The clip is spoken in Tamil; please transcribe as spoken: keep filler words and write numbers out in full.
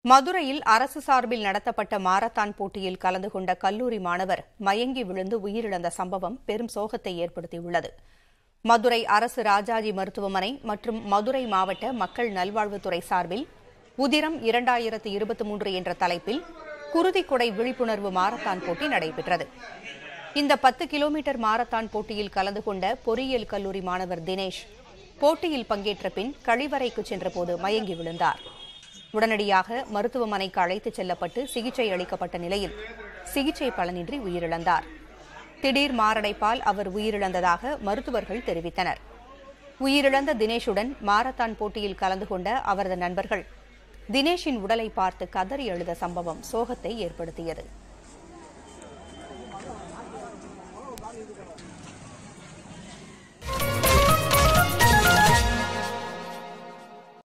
மதுரையில் அரசு சார்பில் நடத்தப்பட்ட மாரத்தான் போட்டியில் கலந்து கொண்ட கல்லூரி மாணவர் மயங்கி விழுந்து உயிரிழந்த சம்பவம் பெரும் சோகத்தை ஏற்படுத்தியுள்ளது. மதுரை அரசு ராஜாஜி மருத்துவமனை மற்றும் மதுரை மாவட்ட மக்கள் நல்வாழ்வுத்துறை சார்பில் உதிரம் இரண்டாயிரத்து இருபத்தி மூன்று என்ற தலைப்பில் குருதிக்கொடை விழிப்புணர்வு மாரத்தான் போட்டி நடைபெற்றது. இந்த பத்து கிலோமீட்டர் மாரத்தான் போட்டியில் கலந்து கொண்ட பொறியியல் கல்லூரி மாணவர் தினேஷ் போட்டியில் பங்கேற்ற பின் கழிவறைக்கு சென்றபோது மயங்கி விழுந்தார். உடனடியாக மருத்துவமனைக்கு அழைத்துச் செல்லப்பட்டு சிகிச்சை அளிக்கப்பட்ட நிலையில் சிகிச்சை பலனின்றி உயிரிழந்தார். திடீர் மாரடைப்பால் அவர் உயிரிழந்ததாக மருத்துவர்கள் தெரிவித்தனர். உயிரிழந்த தினேஷுடன் மாரத்தான் போட்டியில் கலந்து கொண்ட அவரது நண்பர்கள் தினேஷின் உடலை பார்த்து கதறி அழுத சம்பவம் சோகத்தை ஏற்படுத்தியது.